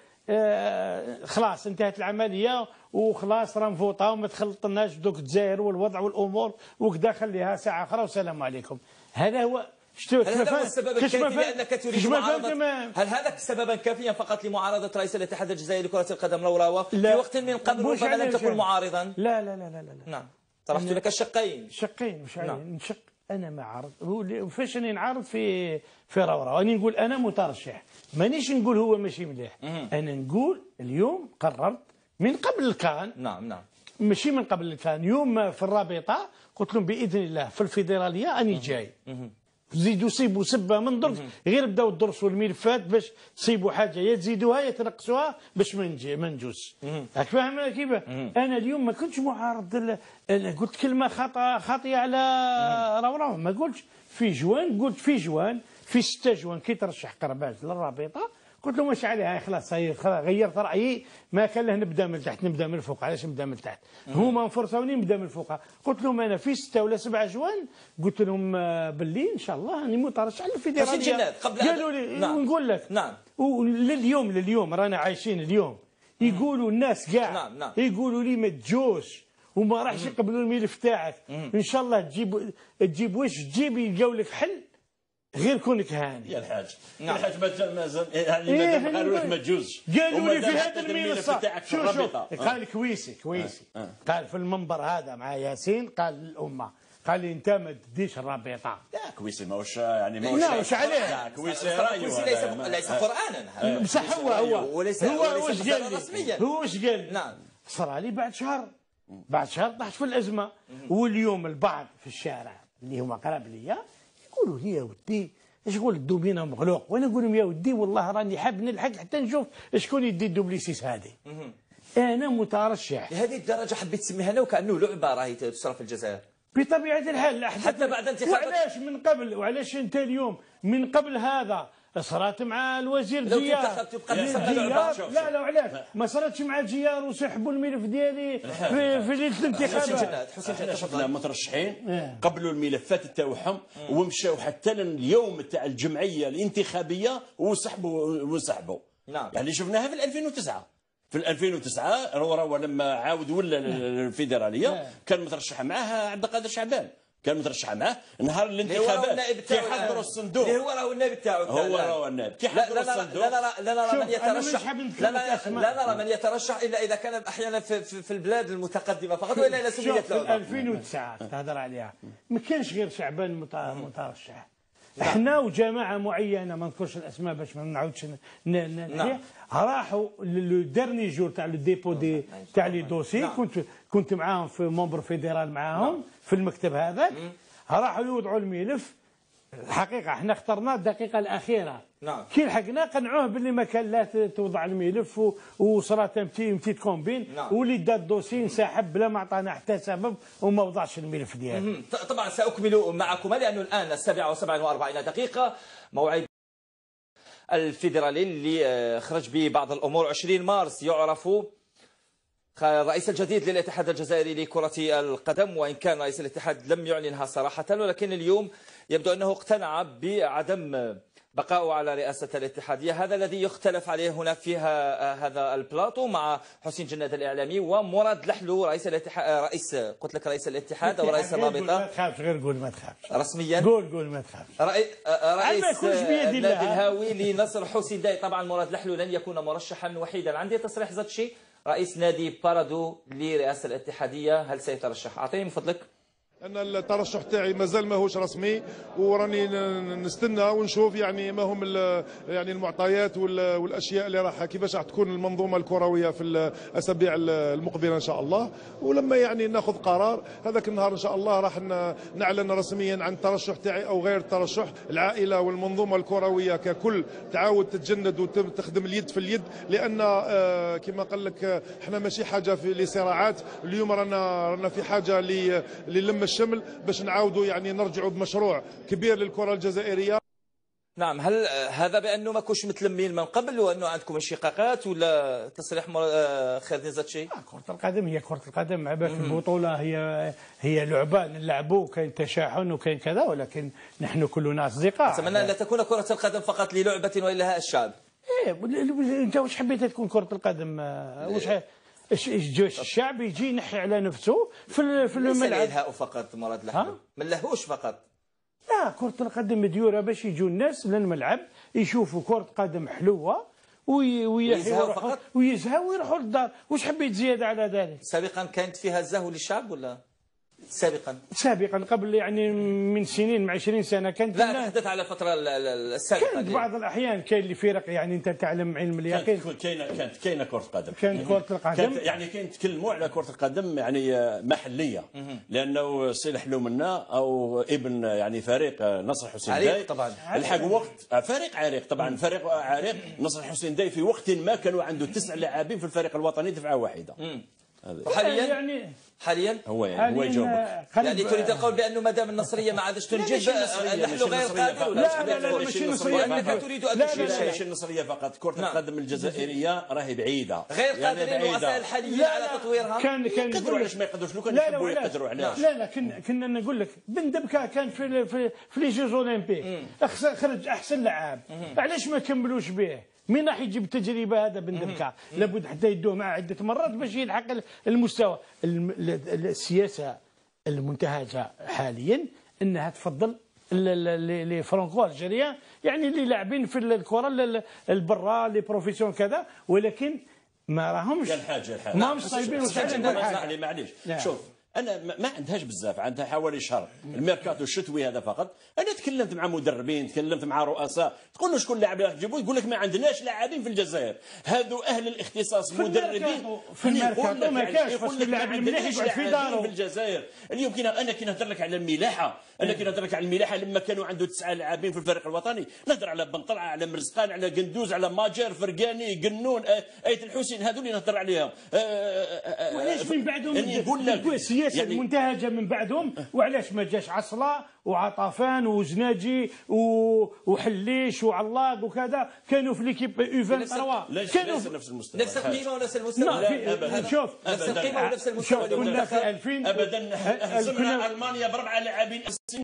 خلاص انتهت العمليه وخلاص راه مفوطه وما تخلطناش دوك الجزائر والوضع والامور وكذا، خليها ساعه اخرى والسلام عليكم. هذا هو. هل هذا هو السبب الكافي لانك تريد معارضه؟ هل هذا سببا كافيا فقط لمعارضه رئيس الاتحاد الجزائري لكره القدم روراوه في وقت من قبل ربما لم تكن معارضا؟ لا لا لا لا لا. نعم، طرحت لك الشقين. مش نشق. انا معارض. فاش راني نعارض في روراو؟ راني نقول انا مترشح، مانيش نقول هو ماشي مليح. انا نقول اليوم قررت من قبل الكان. نعم ماشي من قبل الكان، يوم في الرابطه قلت لهم باذن الله في الفيدراليه اني جاي. زيدوا صيبوا سبه من درس، غير بداو درسوا الملفات باش تصيبوا حاجه يا تزيدوها يا تنقصوها باش ما نجوش. راك فاهم كيف؟ انا اليوم ما كنتش معارض. قلت كلمه خاطئه على روراو، ما قلتش في جوان. قلت في جوان في 6 جوان كي ترشح قرباج للرابطه قلت له واش عليها خلاص غيرت رايي، ما كان له نبدا من تحت نبدا من الفوق. علاش نبدا من تحت؟ هما مفرصوني نبدا من الفوق. قلت لهم انا في 6 ولا 7 جوان قلت لهم باللي ان شاء الله راني مترشح للفيدراليه. قالوا لي نقول لك نعم لليوم رانا عايشين اليوم يقولوا الناس كاع يقولوا لي ما تجوش وما راحش يقبلوا الملف تاعك. ان شاء الله تجيب واش تجيب يلقاو لك حل غير كونك هاني يا الحاج. الحاج مازال يعني قالوا لك ما تجوزش. قالوا لي في هذا الملف تاعك في الرابطه. قال كويسي قال في المنبر هذا مع ياسين قال للامه قال لي انت ما تديش الرابطه. لا كويسي ماهوش يعني ماهوش عليه. كويسي رايه ليس قرانا بصح هو وليس رسميا. هو واش قال؟ نعم صرا لي بعد شهر طحت في الازمه. واليوم البعض في الشارع اللي هما قراب ليا يقولوا لي يا ودي شغل الدوبينه مغلوق، وانا نقول لهم يا ودي والله راني حاب نلحق حتى نشوف شكون يدي الدوبليسيس هذه. انا مترشح. لهذه الدرجه حبيت تسميها لنا وكانه لعبه راهي تصرى في الجزائر بطبيعه الحال. حتى بعد انتخابات. وعلاش من قبل وعلاش انت اليوم من قبل هذا صرات مع الوزير جيار؟ لا وعلاش ما صراتش مع جيار وسحبوا الملف ديالي في ليله الانتخابات؟ حسين شفنا مترشحين قبلوا الملفات تاعهم ومشاو حتى اليوم تاع الجمعيه الانتخابيه وسحبوا. نعم. يعني شفناها في 2009. في 2009 روراو لما عاود ولا الفيدراليه كان مترشح معاه عبد القادر شعبان، كان مترشح معاه نهار الانتخابات كي حضروا الصندوق. هو راهو النائب تاعو. هو راهو النائب كي حضروا الصندوق. لا نرى من يترشح. لا نرى من يترشح الا اذا كان احيانا في البلاد المتقدمه فقط والا اذا سميت له. في 2009 تهضر عليها ما كانش غير شعبان مترشح. احنا وجماعه معينه ما نذكرش الاسماء باش ما نعاودش راحوا للدرني جور تاع الديبو تاع لي دوسي. كنت معاهم في مومبر فيدرال معاهم في المكتب هذاك. راحوا يوضعوا الملف. الحقيقه احنا اخترناه الدقيقه الاخيره. كي لحقنا قنعوه باللي ما كان لا توضع الملف وصرات امتيت كومبين. واللي دا الدوسي انسحب بلا ما عطانا حتى سبب وما وضعش الملف ديالو. طبعا ساكمل معكم لانه الان 7:47 دقيقه موعد الفيدرالي اللي خرج به بعض الامور. 20 مارس يعرف الرئيس الجديد للاتحاد الجزائري لكرة القدم، وإن كان رئيس الاتحاد لم يعلنها صراحة، ولكن اليوم يبدو أنه اقتنع بعدم بقاء على رئاسة الاتحادية. هذا الذي يختلف عليه هنا في هذا البلاطو مع حسين جناد الإعلامي ومراد لحلو رئيس الاتحاد. رئيس الاتحاد أو رئيس الرابطة. ما تخافش غير قول ما تخافش. رسميا قول ما تخافش. رئيس النادي الهاوي لنصر حسين داي. طبعا مراد لحلو لن يكون مرشحا وحيدا. عندي تصريح زتشي رئيس نادي بارادو لرئاسة الاتحادية، هل سيترشح؟ أعطيني من فضلك. أنا الترشح تاعي مازال ماهوش رسمي، وراني نستنى ونشوف يعني ما هم يعني المعطيات والاشياء اللي راح كيفاش راح تكون المنظومه الكرويه في الاسابيع المقبله ان شاء الله. ولما يعني ناخذ قرار هذاك النهار ان شاء الله راح نعلن رسميا عن الترشح تاعي او غير الترشح. العائله والمنظومه الكرويه ككل تعاود تتجند وتخدم اليد في اليد، لان كما قال لك احنا ماشي حاجه في لصراعات. اليوم رانا في حاجه للم الشمل باش نعاودوا يعني نرجعوا بمشروع كبير للكره الجزائريه. نعم. هل هذا بانه ما كنتش متلمين من قبل وانه عندكم انشقاقات ولا تصريح خالد نزات شيء؟ كرة القدم هي كرة القدم. عباك البطولة هي لعبة نلعبوا، كاين تشاحن وكاين كذا، ولكن نحن كلنا أصدقاء. أتمنى أن لا تكون كرة القدم فقط للعبة وإلا الشعب. إيه أنت واش حبيت تكون كرة القدم؟ الشعب يجي ينحي على نفسه في الملعب. ليس الإلهاء فقط مراد لحم، ما لهوش فقط. لا، كرة القدم مديورة باش يجوا الناس للملعب يشوفوا كرة قدم حلوة ويزهوا ويروحوا للدار. واش حبيت زيادة على ذلك؟ سابقا كانت فيها الزهو للشعب ولا؟ سابقا قبل يعني من سنين، مع 20 سنه كانت. لا نتحدث على الفتره السابقه. كانت بعض الاحيان كاين اللي فرق، يعني انت تعلم علم اليقين. كانت كاينه كره القدم. كانت كره القدم يعني كنتكلموا على كره القدم يعني محليه، لانه سي الحلو منا او ابن يعني فريق نصر حسين داي طبعا الحق وقت فريق عريق طبعا فريق عريق نصر حسين داي في وقت ما كانوا عنده 9 لاعبين في الفريق الوطني دفعه واحده. حاليا هو يجاوبك. يعني تريد القول بانه ما دام النصريه ما عادش تنجز نحن غير قادر؟ لا ماشي النصريه فقط. تريد ان تشير شيء؟ ماشي النصريه فقط، كره القدم الجزائريه راهي بعيده، غير قادرين الرؤساء الحاليين على تطويرها. كان يقدروا علاش ما يقدروش؟ لو كان يحبوا يقدروا علاش؟ لا كنا نقول لك بن دبكه كان في لي جوز اولمبيك خرج احسن لاعب، علاش ما كملوش به؟ مين راح يجيب التجربه هذا بن دبكه؟ لابد حتى يدوه معه عده مرات باش يلحق المستوى. السياسه المنتهجه حاليا انها تفضل لي فرانكو الجيريان، يعني اللي لاعبين في الكره البرا لي بروفيسيون كذا، ولكن ما راهمش ماهمش صايبين. معليش شوف انا ما عندهاش بزاف، عندها حوالي شهر الميركاتو الشتوي هذا فقط. انا تكلمت مع مدربين، تكلمت مع رؤساء، تقول له شكون لاعب راح تجيبوا؟ يقول لك ما عندناش لاعبين في الجزائر. هذو اهل الاختصاص مدربين في الميركاتو ما كاش، خاص اللاعب المليح يقعد في داره في الجزائر. اليوم انا كي نهضر لك على الملاحه، لما كانوا عنده 9 لاعبين في الفريق الوطني، نهضر على بن طلعه، على مرزقان، على قندوز، على ماجر، فرقاني، قنون، ايت الحسين، هذو اللي نهضر عليهم. وعلاش من بعدهم نقول لك السياسه يعني المنتهجه من بعدهم؟ وعلاش ما جاش عصله وعطافان وزناجي وحليش وعلاق وكذا؟ كانوا في ليكيب يو 23 كانوا نفس المستوى، نفس القيمه ونفس المستوى. شوف نفس القيمه ونفس المستوى. كنا في 2000 ابدا هزمنا المانيا ب4 لاعبين.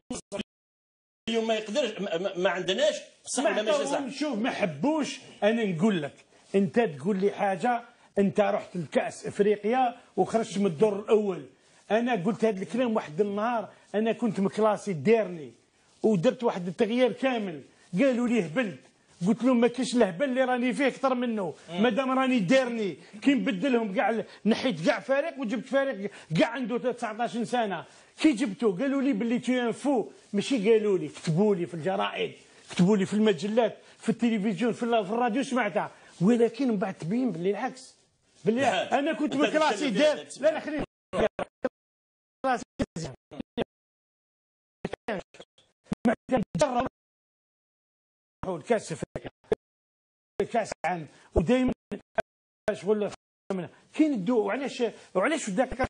اليوم ما يقدرش، ما عندناش صح ولا ماشي صح؟ شوف ما حبوش. انا نقول لك، انت تقول لي حاجه، انت رحت لكاس افريقيا وخرجت من الدور الاول. انا قلت هذا الكلام واحد النهار، انا كنت مكلاسي دارني ودرت واحد التغيير كامل، قالوا لي هبلت، قلت لهم ما كاينش الهبل اللي راني فيه اكثر منه، مادام راني دارني. كي نبدلهم كاع، نحيت كاع فريق وجبت فريق كاع عنده 19 سنه. كي جبته قالوا لي باللي تو فو، ماشي قالوا لي، كتبوا لي في الجرائد، كتبوا لي في المجلات، في التلفزيون، في الراديو سمعتها، ولكن من بعد تبين باللي العكس. بالله انا كنت مكلاسي دار. لا خليني الكاس افريقيا، كاس عام، ودائما شغل كاين الدو. وعلاش في الدقيقه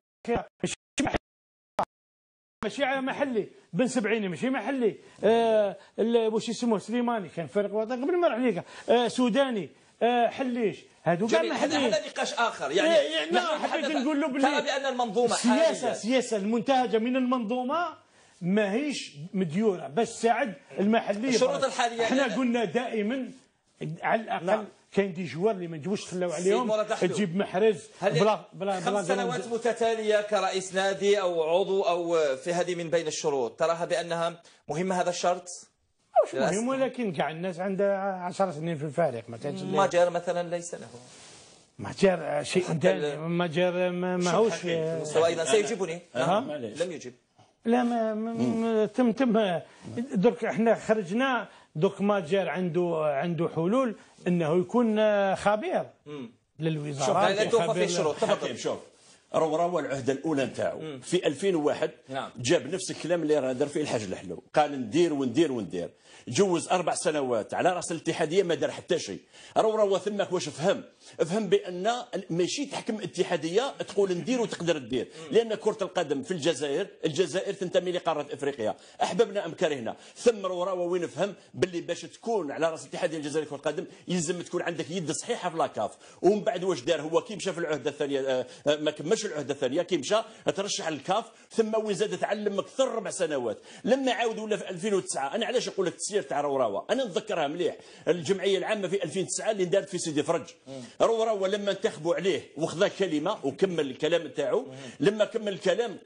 ماشي محلي بن 70 ماشي محلي. واش يسموه سليماني كان فريق وطني قبل ما نروح ليك، سوداني، حليش، هادو كاع محليين. هذا نقاش اخر يعني حبيت نقول له ترى بان المنظومه السياسه المنتهجه من المنظومه ماهيش مديوره باش تساعد المحليين. الشروط الحاليه احنا قلنا دائما على الاقل كاين دي جوار اللي ما نجيبوش تخلاو عليهم، تجيب محرز بلا 5 سنوات متتاليه كرئيس نادي او عضو او في هذه من بين الشروط، تراها بانها مهمه هذا الشرط؟ مش مهم، ولكن كاع الناس عندها 10 سنين في الفريق. ماجر مثلا ليس له. ماجر شيء ثاني. ماجر ماهوش مستوى ايضا سيجيبني. لم يجب. لا ما تم درك احنا خرجنا دوك ماجر عنده حلول انه يكون خبير للوزارات. لا توفى فيه الشروط. تفضل. شوف روى العهده الاولى نتاعو في 2001 نعم. جاب نفس الكلام اللي راه دار فيه الحاج الحلو، قال ندير وندير وندير، جوز 4 سنوات على راس الاتحاديه ما دار حتى شيء. روى ثمك واش فهم بان ماشي تحكم اتحاديه تقول ندير وتقدر تدير، لان كره القدم في الجزائر تنتمي لقاره افريقيا، احببنا ام كرهنا. ثم روى وين فهم باللي باش تكون على راس الاتحاديه الجزائريه لكره القدم يلزم تكون عندك يد صحيحه في لاكاف. ومن بعد واش دار هو كي مشى في العهده الثانيه ما كملش العهده الثانيه، كي مشى ترشح للكاف، ثم وين زاد تعلم اكثر 4 سنوات. لما عاود ولا في 2009 انا علاش نقول لك التسيير تاع روراوه انا نتذكرها مليح، الجمعيه العامه في 2009 اللي دارت في سيدي فرج، روراوه لما انتخبوا عليه وخذا كلمه وكمل الكلام نتاعو، لما كمل الكلام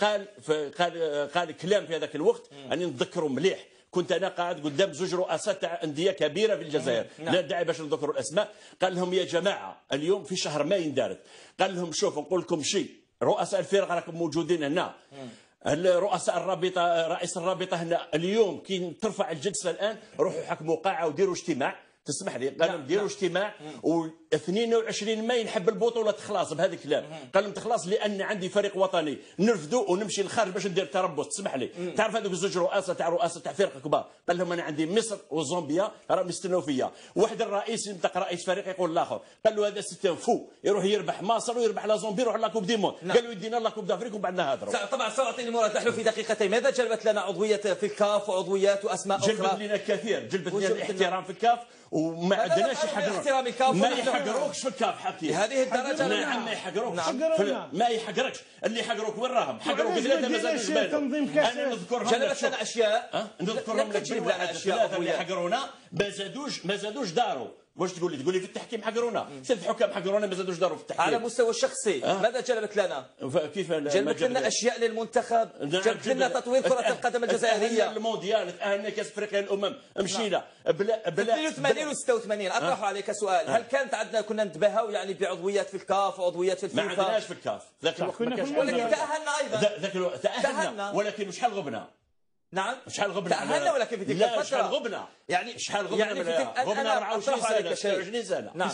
قال كلام في هذاك الوقت اني نتذكره مليح. كنت انا قاعد قدام 2 رؤساء تاع انديه كبيره في الجزائر، لا داعي باش نذكروا الاسماء. قال لهم يا جماعه اليوم في شهر ماي دارت، قال لهم شوفوا نقول لكم شيء، رؤساء الفرق راكم موجودين هنا، رؤساء الرابطه، رئيس الرابطه هنا، اليوم كي ترفع الجلسه الان روحوا حكموا قاعه وديروا اجتماع، تسمح لي قال لهم ديروا اجتماع و22 ماي نحب البطوله تخلص بهذا الكلام. قال لهم تخلص لان عندي فريق وطني نرفدوا ونمشي للخارج باش ندير تربص. تسمح لي تعرف هذوك 2 رؤساء تاع فرق كبار، قال لهم انا عندي مصر وزامبيا راهم يستناو فيا. واحد الرئيس ينطق رئيس فريق يقول الاخر، قال له هذا ستان فو يروح يربح مصر ويربح لا زامبي يروح لاكوب دي مون، قال له يدينا لاكوب دافريك وبعدنا نهضروا. طبعا سأعطيني مراد نحن في دقيقتين. ماذا جلبت لنا عضويات في الكاف وعضويات واسماء اخرى؟ جلبت لنا كثير، جلبت لنا الاحترام في الكاف وما عندناش ما يحقروكش في الكاف حكي هذه الدرجه. نعم ما يحقروكش ما يحقركش. اللي حقروك وين راهم؟ حقروك بثلاثه مازال زباله. انا نذكرهم جلبت لنا اشياء نذكرهم لك بالثلاثه اللي حقرونا ما زادوش داروا. واش تقول لي في التحكيم حقرونا؟ 3 حكام حقرونا ما زادوش داروا في التحكيم. على مستوى الشخصي ماذا جلبت لنا؟ كيف جلبت لنا اشياء للمنتخب، جلبت لنا تطوير كره القدم الجزائريه، المونديال، تاهلنا كاس افريقيا الامم، مشينا بلا 82 و 86. اطرح عليك سؤال، هل كانت عندنا كنا نتباهوا يعني بعضويات في الكاف وعضويات في الفيفا؟ ما عندناش في الكاف ذاك الوقت، ولكن تاهلنا ايضا ذاك الوقت تاهلنا، ولكن شحال غبنا. نعم شحال غبنا تأهلنا، ولكن في تلك الفترة شحال غبنا يعني شحال غبنا يعني غبنا 24 سنة 26 سنة. نعم.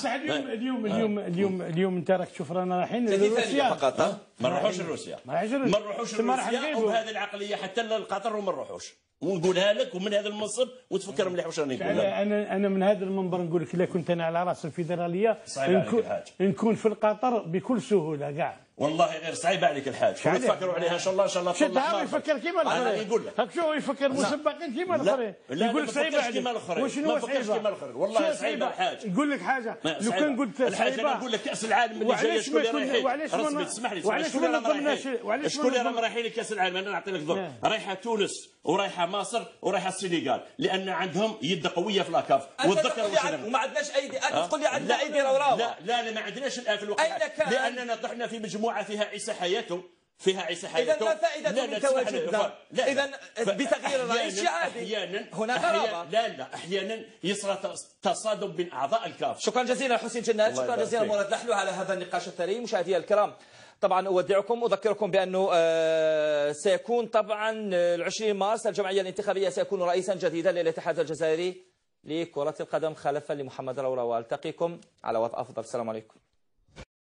اليوم انت راك تشوف رانا رايحين لروسيا فقط، ما نروحوش لروسيا، ما نروحوش لروسيا، وبهذه العقلية حتى لقطر وما نروحوش. ونقولها لك ومن هذا المنصب وتفكر مليح واش راني نقول لك. انا من هذا المنبر نقول لك الا كنت انا على راس الفيدراليه نكون في القطر بكل سهوله كاع. والله غير صعيبه عليك الحاج، تفكروا عليها ان شاء الله شدها يفكر كيما الاخرين. انا نقول لك هاك شو يفكر مسبقين كيما الاخرين، يقول صعيبه كيما الاخرين، وشنو صعيبه؟ والله صعيبه الحاج. نقول لك حاجه، لو كان قلت الحاج انا نقول لك كاس العالم اللي جاي شكون اللي رايحين؟ تسمح لي شكون اللي راهم رايحين لكاس العالم؟ انا نعطي لك ضرب، رايحه تونس ورايحه مصر ورايحه السنغال، لان عندهم يد قويه في لاكاف. وتذكر وما عندناش ايدي، انت تقول لي عندنا ايدي روراوه. لا ما عندناش الان في الوقت، لاننا طحنا في مجموعه فيها عيسى حياته، إذا ما فائدة من تواجدنا؟ إذا بتغيير الرئيس عادي هناك رغبة. لا أحيانا يصير تصادم بين أعضاء الكاف. شكرا جزيلا حسين جنات، شكرا جزيلا مراد لحلو على هذا النقاش الثري. مشاهدي الكرام، طبعا أودعكم، أذكركم بأنه سيكون طبعا 20 مارس الجمعية الانتخابية سيكون رئيسا جديدا للاتحاد الجزائري لكرة القدم خلفا لمحمد روراوه. ألتقيكم على وضع أفضل. السلام عليكم.